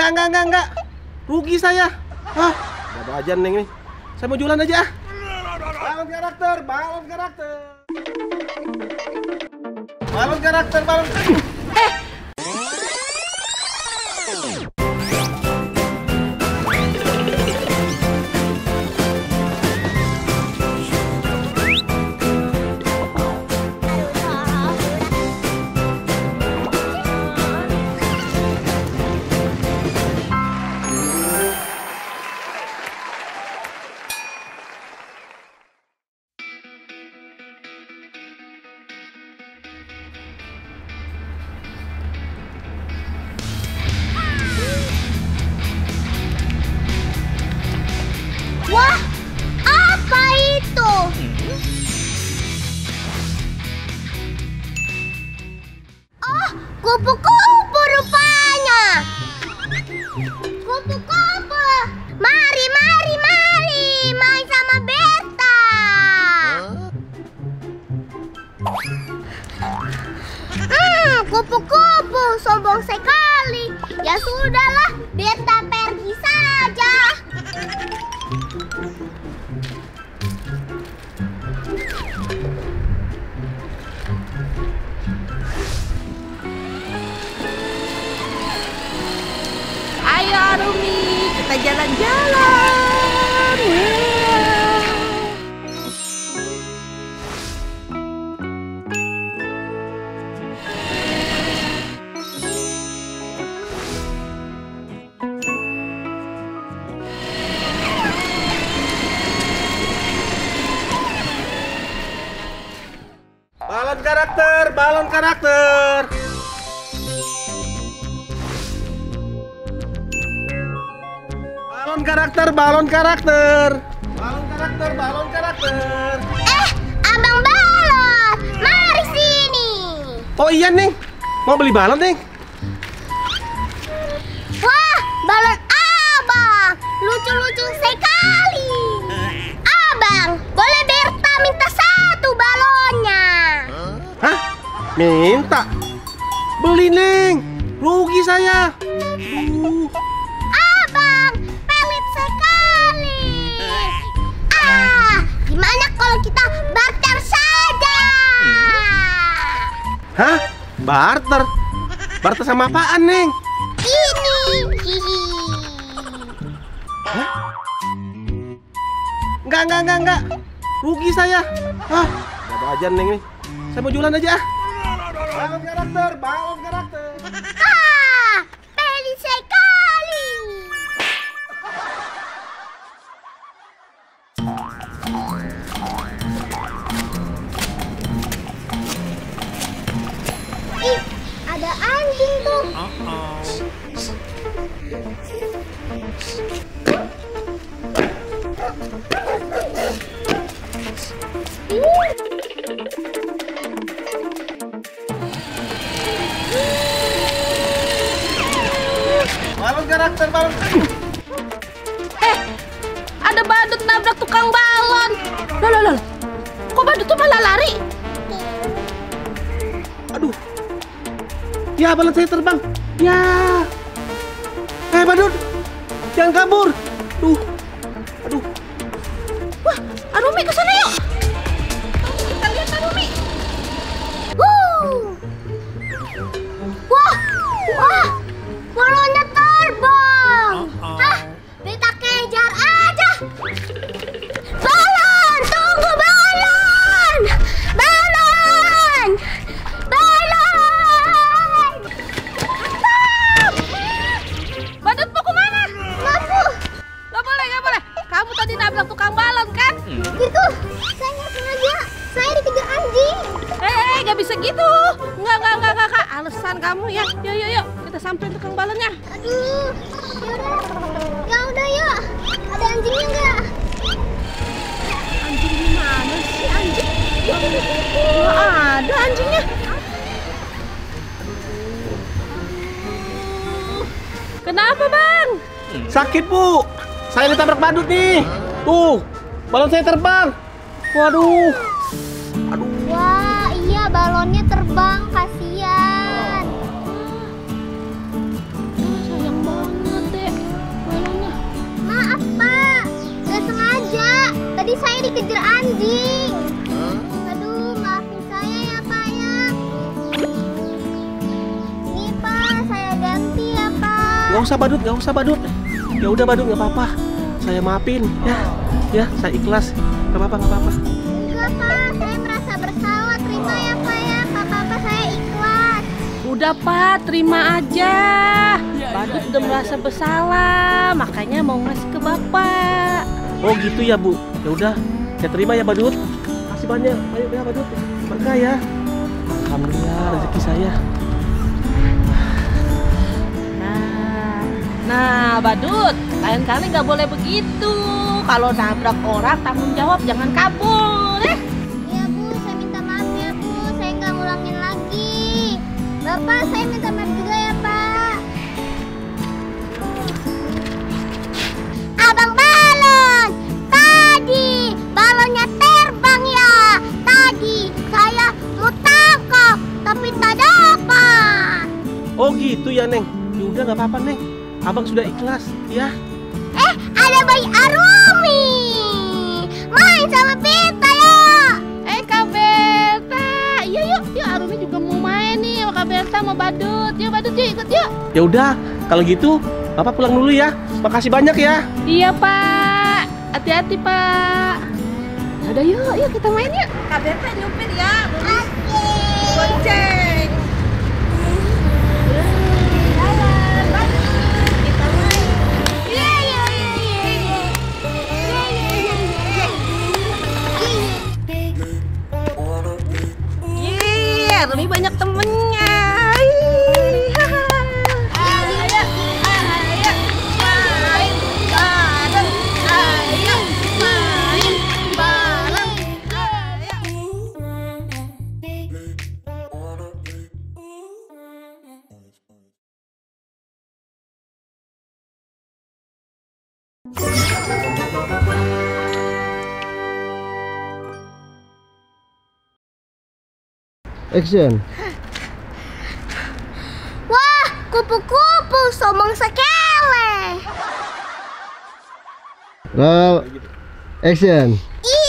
Enggak. Rugi saya. Hah, ada aja Neng nih. Saya mau jualan aja. Balon karakter. Wah, apa itu? Oh, kupu-kupu rupanya. Kupu-kupu, mari main sama Berta. Kupu-kupu sombong sekali. Ya sudahlah, Berta pergi saja. Ayo Arumi, kita jalan-jalan. Balon karakter. Abang Balon, mari sini. Oh iya Neng, mau beli balon Neng? Wah, balon abang, lucu-lucu sekali. Abang, boleh Berta minta satu balonnya? Hah? Minta? Beli Neng, rugi saya. Abang, pelit sekali. Gimana kalau kita barter saja? Hah? Barter? Barter sama apaan Neng? Ini. Hihi. Hah? Enggak. Rugi saya. Hah, ada aja Neng nih. Saya mau jualan aja. Balon karakter. Pelit sekali. Ih, ada anjing tuh. Balon. Ada badut nabrak tukang balon. Loh. Kok badut tuh malah lari? Aduh. Ya, balon saya terbang. Ya. Badut. Jangan kabur. Aduh. Wah, Arumi ke sana yuk. Kita lihat Arumi. Wah, balonnya terbang. Hah, kita kejar aja. Balon, tunggu balon. Badut mau kemana? Lampu. Gak boleh. Kamu tadi nabrak tukang balon kan? Itu, saya nggak sengaja. Saya dikejar anjing. Gak bisa gitu. Enggak. Alasan kamu ya. Yuk. Kita samperin tukang balonnya. Aduh, yaudah yuk. Ada anjingnya nggak? Anjing di mana sih anjing? Nggak ada anjingnya. Kenapa bang? Sakit Bu. Saya ditabrak badut nih. Tuh, balon saya terbang. Waduh. Wah, iya balonnya terbang, kasihan. Sayang banget. Nggak usah badut, nggak usah badut. Ya udah badut, nggak apa-apa. Saya maafin ya. Ya, saya ikhlas. Nggak apa-apa, nggak apa-apa. Enggak Pak, saya merasa bersalah. Terima ya Pak ya. Nggak apa-apa, saya ikhlas. Udah Pak, terima aja. Badut udah merasa bersalah, makanya mau ngasih ke Bapak. Oh gitu ya Bu. Ya udah, saya terima ya badut. Makasih banyak. Ayo ya badut. Berkah ya. Alhamdulillah rezeki saya. Nah, Badut, lain kali nggak boleh begitu. Kalau nabrak orang, tanggung jawab, jangan kabur, ya. Iya Bu, saya minta maaf ya Bu. Saya nggak ngulangin lagi. Bapak, saya minta maaf juga ya Pak. Abang Balon, tadi balonnya terbang ya. Tadi saya mau tangkap, tapi tak dapat. Oh gitu ya Neng. Ya udah nggak apa-apa Neng. Abang sudah ikhlas ya. Ada bayi Arumi. Main sama Beta ya. Kak Berta, iya yuk Arumi juga mau main nih sama Kak Berta, mau Badut. Yuk Badut, yuk ikut yuk. Ya udah, kalau gitu Bapak pulang dulu ya. Makasih banyak ya. Iya Pak, hati-hati Pak. Udah yuk kita main yuk. Kak Berta nyupir ya. Bonceng. Arumi banyak temennya. Action. Wah, kupu-kupu somong sekele. Roll. Action. Iya.